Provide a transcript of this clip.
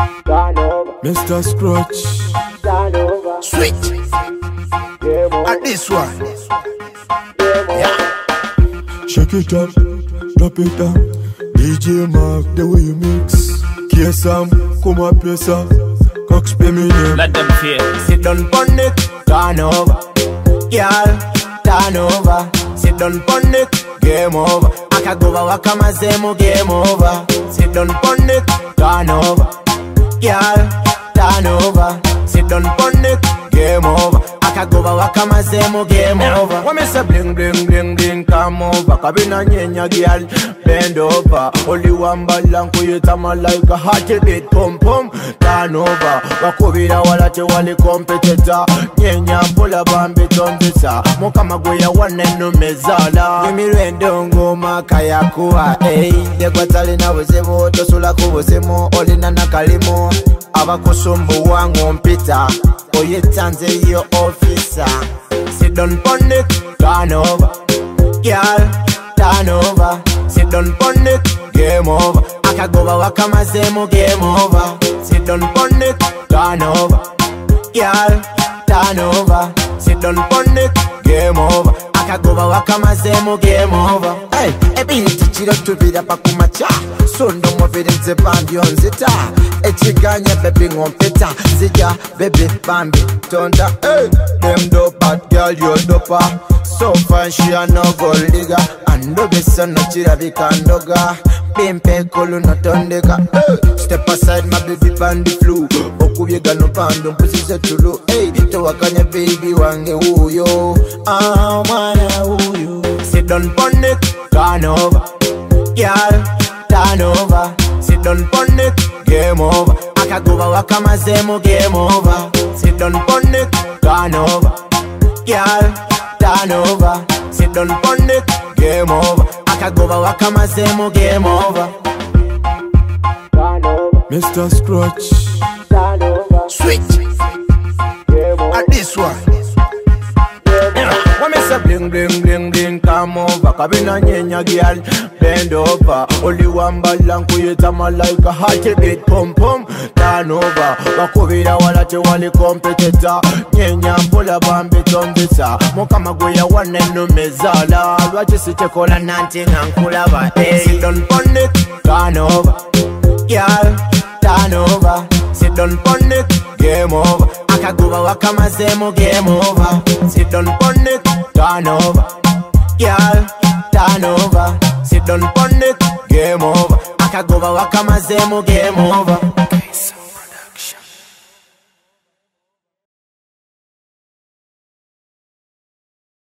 Mr. Scratch. Switch. At this one. Yeah. Shake it up, drop it down. DJ Mark, the way you mix. K-Sam, come up, P-Sam. Cox B me name. Let them feel. Sit down pon it, turn over. Girl, turn over. Sit down pon it, game over. Akagova wakamazemo, game over. Sit down pon it, turn over. Girl, turn over. Sit down pon it, game over. Akagova wakamazemo, game over. When me say bling bling bling bling, come over. Kabina nyenya girl, bend over. Only one balang kuyetama like a heartbeat, pum pum. Turn over. Wakubira walate wali competitor. Nyenya mpula bambi tondisa. Mukama goya wane numezala. Yimirendo ngoma kayakuwa. Degwatali na wezemo, tosula kubosemo. Olina na kalimo. Abakusumbu wangu mpita. Oyetanze yo officer. Sit down pon it, turn over. Girl, turn over. Sit down pon it, game over. Akagova wakamazemo, game over. Sit down pon it, turn over. Girl, turn over. Sit down pon it, game over. Akagova wakamazemo, game over. Hey, ebinti chiro tubira pakumacha. Sondo mobile nze bambi onzita. Echiganya baby ngompeta. Zija baby bambi tonda. Hey, them dope bad girl you dopa. So fine she a no gold digger. Ando besa no chirabika ndoga. Pimpe kolu no tondeka. Hey, step aside my baby bandi flu. Okubiega no bando mpusise tulu. Hey, towakanya baby wange uyo. I wanna uyo. Sit down pon it, turn over. Girl, turn over. Sit down pon it, game over. Akagova wakamazemo, game over. Sit down pon it, turn over. Girl, turn over. Sit down pon it, game over. Akagova wakamazemo, game over. Mr. Scratch. Switch. At this one. When me say bling bling bling bling, come over. Kabina nyenya girl, bend over. Only one balang kuyetama like a heartbeat, pum pum. Turn over. Wakubira walate wali competitor. Nyenya mpula bambi tondisa. Mukama goya wane numezala. Lwachi sichekola nanti nankulaba. Sit down pon it, turn over. Girl, turn over. Sit down pon it, game over. Akagova wakamazemo, game over. Sit down pon it, turn over. Girl, turn over. Sit down pon it, game over. Akagova wakamazemo, game over.